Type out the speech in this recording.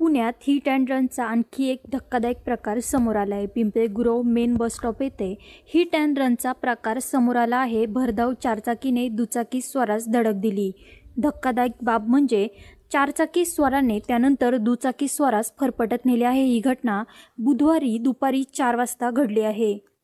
पुण्यात hit and रनचा आणखी एक धक्कादायक प्रकार समोर आला आहे। Pimple Gurav main bus stop येथे हिट अँड रनचा प्रकार समोर आला आहे। भरधाव चारचाकीने दुचाकी स्वारास धडक दिली। धक्कादायक बाब म्हणजे चारचाकी स्वाराने त्यानंतर दुचाकी स्वारास फरफटत नेले आहे। ही घटना बुधवारी दुपारी 4 वाजता घडली आहे।